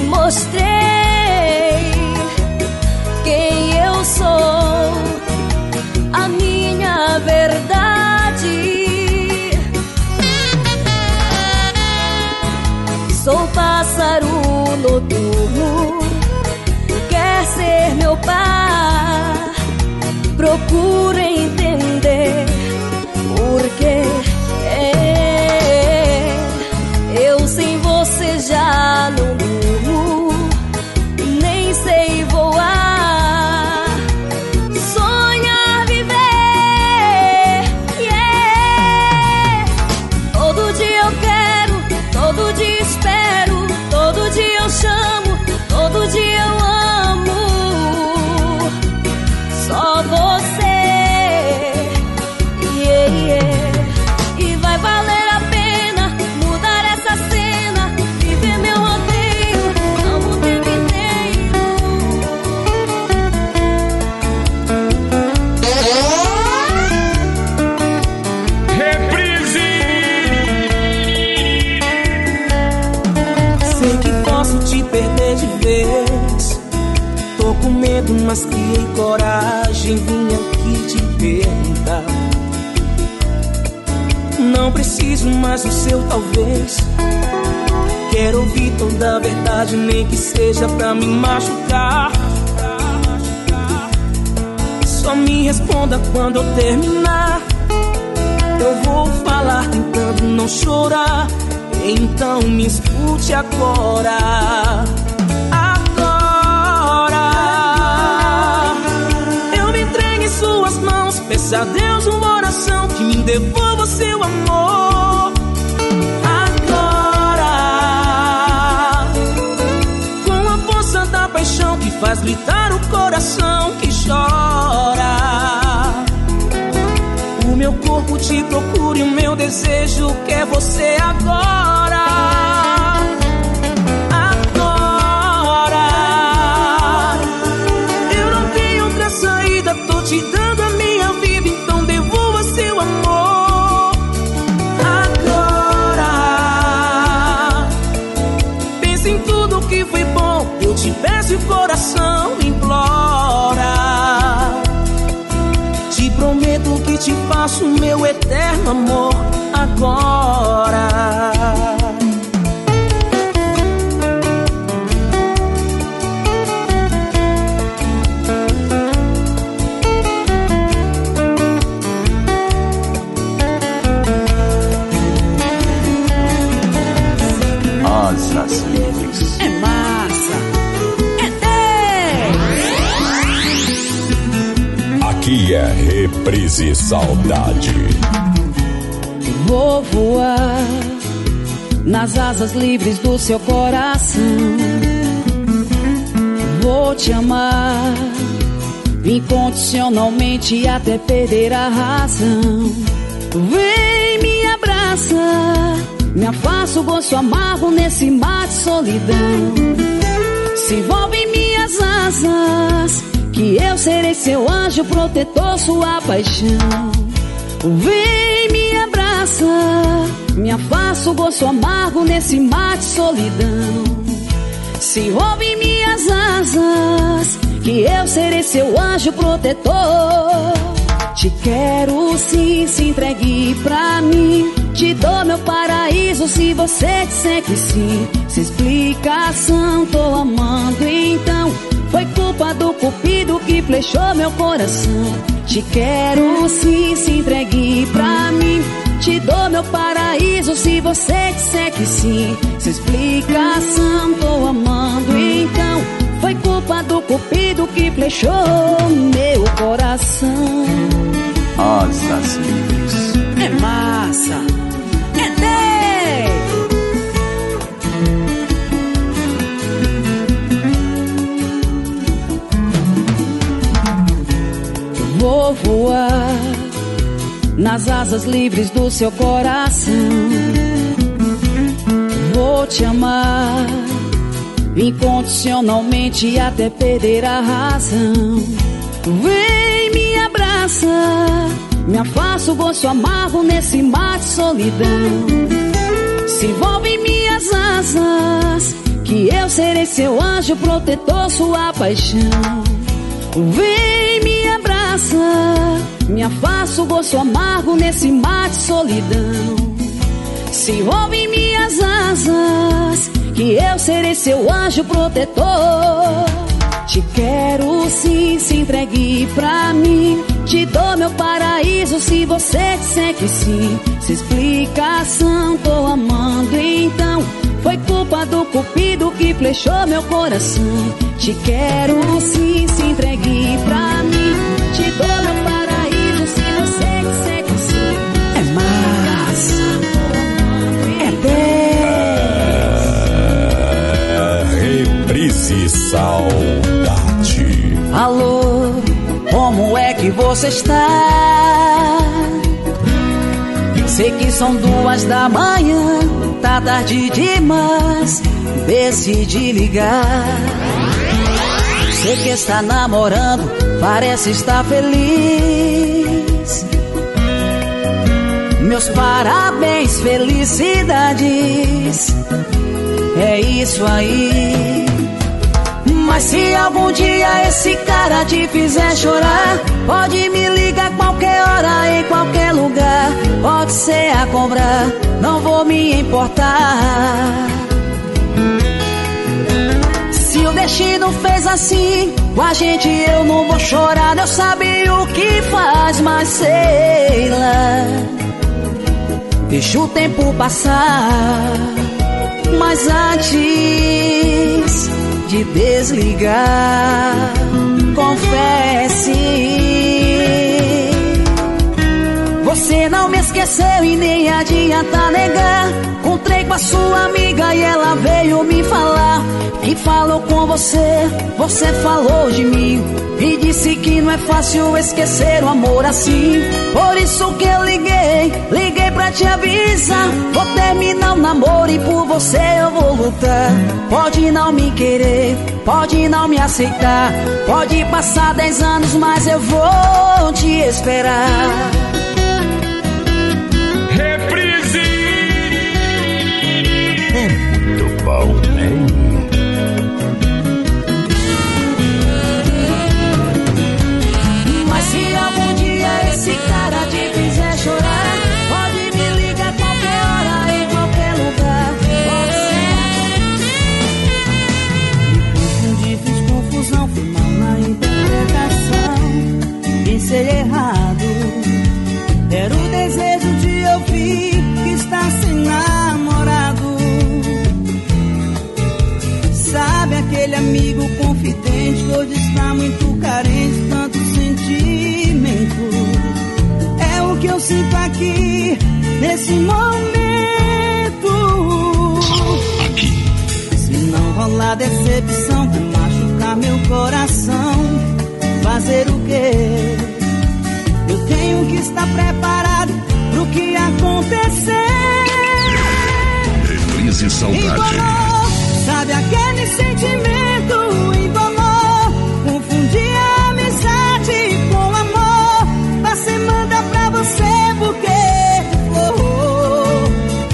com medo, mas criei coragem, vim aqui te perguntar. Não preciso mais do seu talvez. Quero ouvir toda a verdade, nem que seja pra me machucar. Só me responda quando eu terminar. Eu vou falar tentando não chorar. Então me escute agora. Agora eu me entrego em suas mãos. Peço a Deus uma oração que me devolva o seu amor. Agora, com a força da paixão que faz gritar o coração que chora, o meu corpo te procura e o meu desejo quer você agora. Agora, eu não tenho outra saída, tô te dando a minha vida, então devolva seu amor. Agora, pensa em tudo que foi bom, eu te peço e o coração implora. Te prometo que te faço meu eterno amor agora. Asas livres. É massa, é dez. Aqui é Reprise Saudade. Vou voar nas asas livres do seu coração. Vou te amar incondicionalmente até perder a razão. Vem, me abraça, me afasta o gosto amargo nesse mar de solidão. Se envolve em minhas asas, que eu serei seu anjo protetor, sua paixão. Vem, me abraça, me afasta o gosto amargo nesse mar de solidão. Se envolve em minhas asas, que eu serei seu anjo protetor. Te quero sim, se entregue pra mim. Te dou meu paraíso se você disser que sim. Sem explicação, tô amando então. Foi culpa do cupido que flechou meu coração. Te quero sim, se entregue pra mim. Te dou meu paraíso se você disser que sim. Sem explicação, tô amando então. Foi culpa do cupido que flechou meu coração. Asas livres. É massa, é dez. Vou voar nas asas livres do seu coração. Vou te amar incondicionalmente até perder a razão. Vem, me abraça, me afasta o gosto amargo nesse mar de solidão. Se envolve em minhas asas, que eu serei seu anjo protetor, sua paixão. Vem, me abraça, me afasta o gosto amargo nesse mar de solidão. Se envolve em minhas asas, que eu serei seu anjo protetor. Te quero sim, se entregue pra mim. Te dou meu paraíso se você disser que sim. Sem explicação, tô amando então. Foi culpa do cupido que flechou meu coração. Te quero sim, se entregue pra mim. Te dou meu paraíso se você disser que sim. É massa, é dez. Reprise Saudade. Alô, como é que você está? Sei que são duas da manhã, tá tarde demais, decidi ligar. Sei que está namorando, parece estar feliz. Meus parabéns, felicidades. É isso aí. Mas se algum dia esse cara te fizer chorar, pode me ligar qualquer hora, em qualquer lugar. Pode ser a cobrar, não vou me importar. Se o destino fez assim com a gente, eu não vou chorar. Eu sabia o que faz, mas sei lá, deixa o tempo passar. Mas antes de desligar, confesse, você não me esqueceu e nem adianta negar. Encontrei com a sua amiga e ela veio me falar. E falou com você, você falou de mim e disse que não é fácil esquecer o amor assim. Por isso que eu liguei, liguei pra te avisar. Vou terminar o namoro e por você eu vou lutar. Pode não me querer, pode não me aceitar, pode passar dez anos, mas eu vou te esperar. Reprise. É muito bom, hein? Se algum dia esse cara te fizer chorar, pode me ligar qualquer hora, em qualquer lugar. Me confundi, fiz confusão, fui mal na interpretação. Pensei errado, era o desejo de ouvir que está sem namorado. Sabe aquele amigo confidente que hoje está muito carente, tanto sentimento. É o que eu sinto aqui, nesse momento. Aqui. Se não rolar decepção, vai machucar meu coração. Fazer o quê? Eu tenho que estar preparado pro que acontecer. Reprise Saudade. Embolou, sabe aquele sentimento? Embolou, confundi a amizade com amor. Você manda pra você porque oh, oh.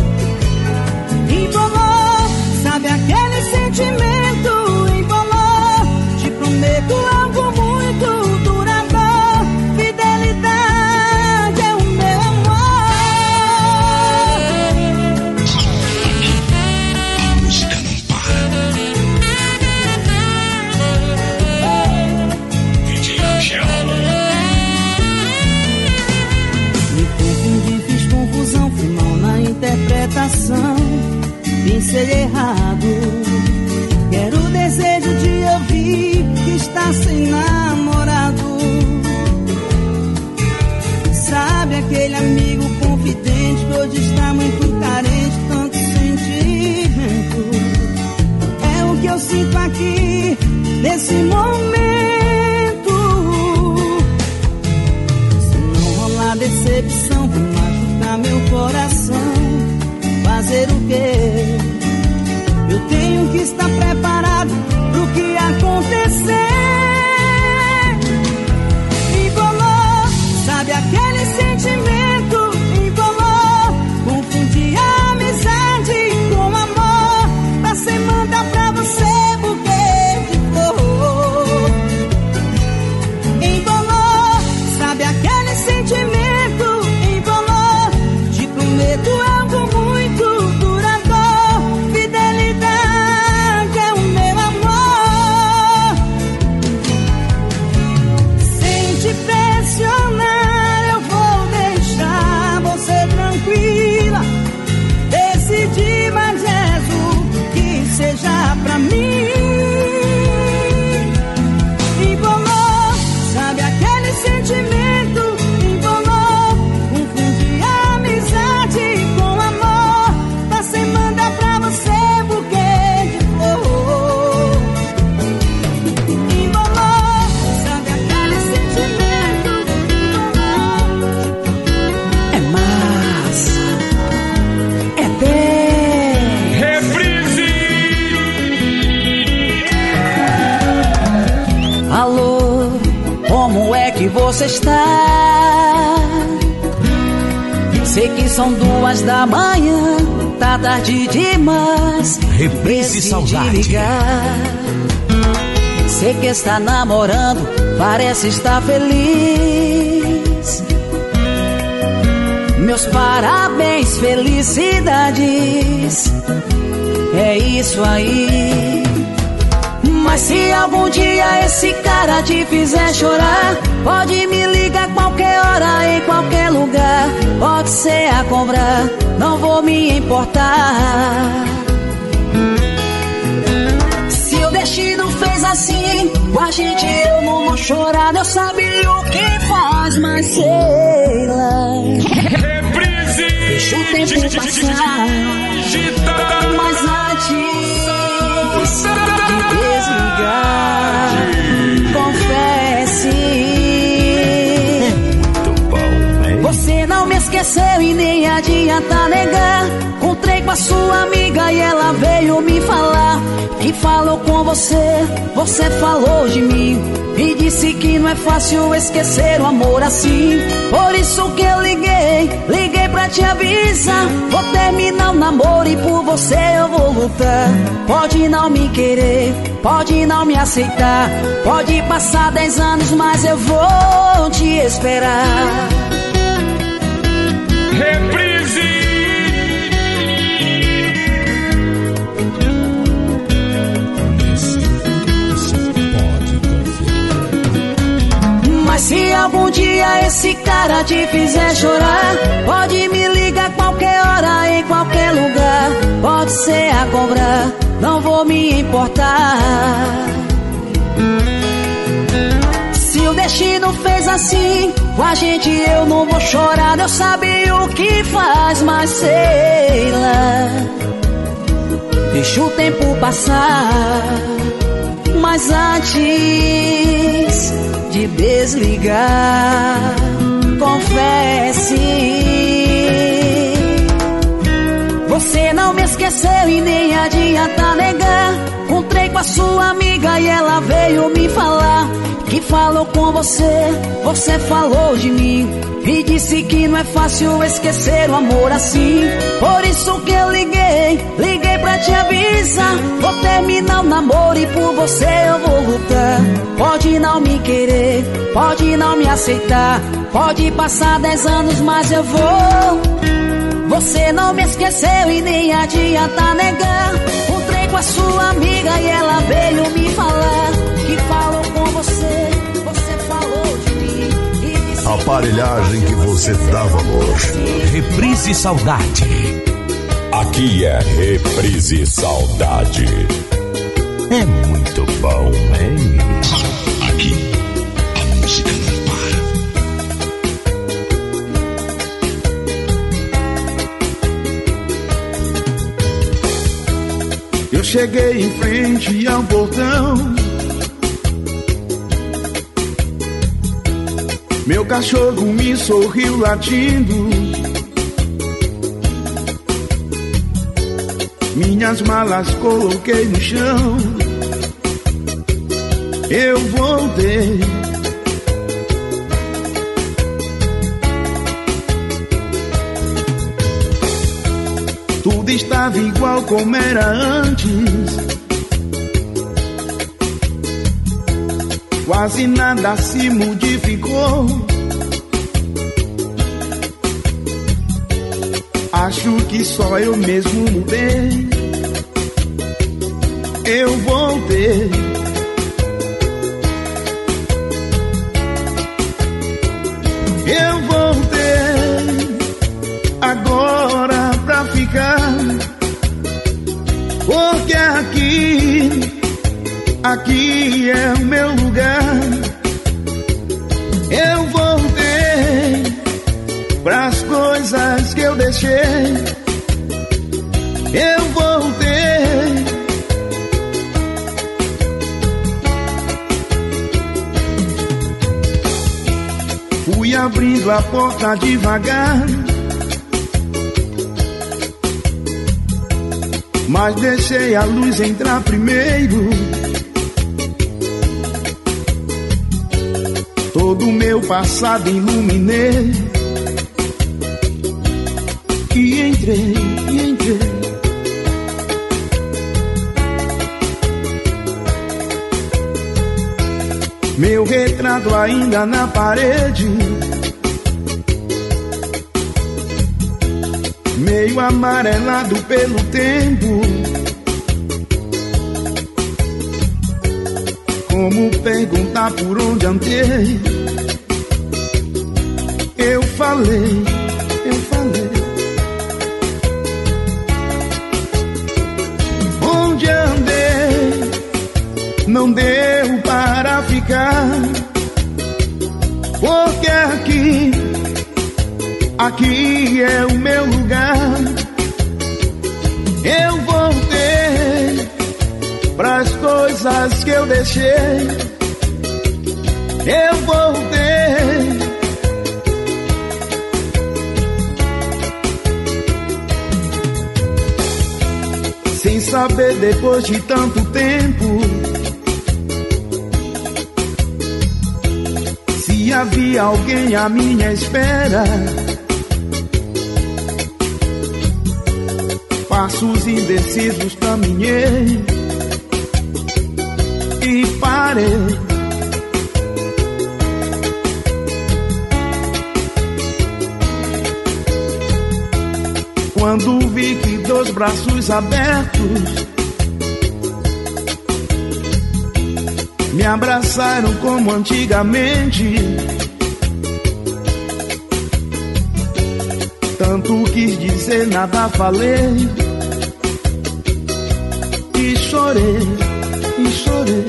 Embolou, sabe aquele sentimento? Embolou, te prometo algo muito duradouro. Fidelidade é o meu amor. A música não para. Me confundi, fiz confusão, fui mal na interpretação. Pensei errado, era o desejo de ouvir que está sem namorado. Sabe aquele amigo confidente que hoje está muito carente, tanto sentimento. É o que eu sinto aqui, nesse momento. Se não rolar decepção, vai machucar meu coração. Fazer o quê? Eu tenho que estar preparado pro que acontecer. Embolou, sabe aquele sentimento? Embolou, confundi a amizade com amor. Você manda pra você buquê de flor. Embolou, sabe aquele sentimento? Embolou, te prometo algo muito duradouro. Fidelidade é o meu amor. Sem te pressionar, eu vou deixar você tranquila. Decidi, mas és o que seja pra mim. Embolou, sabe aquele sentimento? Embolou, confundi a amizade com amor. Você manda pra você buquê de flor. Embolou, sabe aquele sentimento? Embolou. É massa, é bem. Reprise. Alô, como é que você está? Sei que são duas da manhã, tá tarde demais. Reprise Decidi Saudade. ligar. Você que está namorando parece estar feliz. Meus parabéns, felicidades. É isso aí. Mas se algum dia esse cara te fizer chorar, pode me ligar qualquer hora, em qualquer lugar. Pode ser a cobrar, não vou me importar. Se o destino fez assim com a gente, eu não vou chorar. Eu sabia o que faz, mas sei lá. Reprise. Deixa o tempo passar, mas antes desligar, confesse. Muito bom, hein? Você não me esqueceu e nem adianta negar. Encontrei com a sua amiga e ela veio me falar que falou com você, você falou de mim e disse que não é fácil esquecer o amor assim. Por isso que eu liguei, liguei pra te avisar. Vou terminar o namoro e por você eu vou lutar. Pode não me querer, pode não me aceitar, pode passar dez anos, mas eu vou te esperar. Reprise. Mas se algum dia esse cara te fizer chorar, pode me ligar qualquer hora, em qualquer lugar. Pode ser a cobrar, não vou me importar. Se o destino fez assim com a gente, eu não vou chorar. Eu sabia o que faz, mas sei lá. Deixa o tempo passar, mas antes de desligar, confesse. Você não me esqueceu e nem adianta negar. Encontrei com a sua amiga e ela veio me falar que falou com você, você falou de mim e disse que não é fácil esquecer o amor assim. Por isso que eu liguei, liguei pra te avisar. Vou terminar o namoro e por você eu vou lutar. Pode não me querer, pode não me aceitar, pode passar dez anos, mas eu vou. Você não me esqueceu e nem adianta negar. Encontrei com a sua amiga e ela veio me falar que falou com você, você falou de mim e disse Aparelhagem que você dá valor. Reprise Saudade. Aqui é Reprise Saudade. É muito bom, hein? Aqui a música não para. Eu cheguei em frente ao portão. Meu cachorro me sorriu latindo. Minhas malas coloquei no chão. Eu voltei. Tudo estava igual como era antes. Quase nada se modificou. Acho que só eu mesmo mudei. Eu voltei. Eu voltei agora pra ficar. Porque aqui, aqui é o meu lugar. Eu voltei pras coisas que eu deixei. Eu voltei. Fui abrindo a porta devagar, mas deixei a luz entrar primeiro. Todo o meu passado iluminei. E entrei, e entrei. Meu retrato ainda na parede, meio amarelado pelo tempo. Como perguntar por onde andei? Eu falei, eu falei. Onde andei, não deu para ficar. Porque aqui, aqui é o meu lugar. Eu voltei pras coisas que eu deixei. Eu voltei. Sem saber depois de tanto tempo se havia alguém à minha espera. Passos indecisos caminhei e parei. Quando vi que dois braços abertos me abraçaram como antigamente, tanto quis dizer, nada falei, e chorei, e chorei.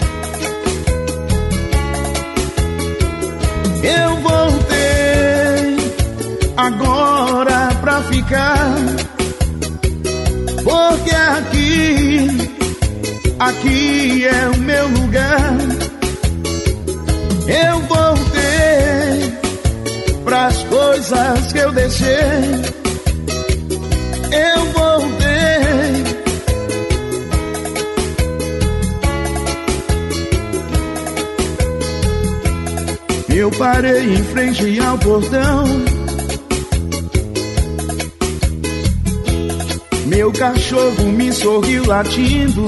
Eu voltei agora pra ficar, porque aqui, aqui é o meu lugar. Eu voltei pras coisas que eu deixei. Eu voltei. Eu parei em frente ao portão. Meu cachorro me sorriu latindo.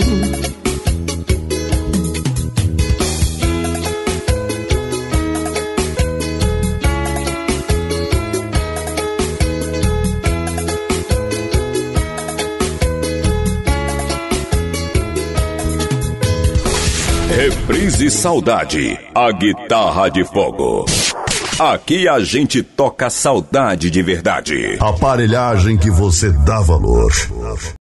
Reprise Saudade, a guitarra de fogo. Aqui a gente toca saudade de verdade. Aparelhagem que você dá valor.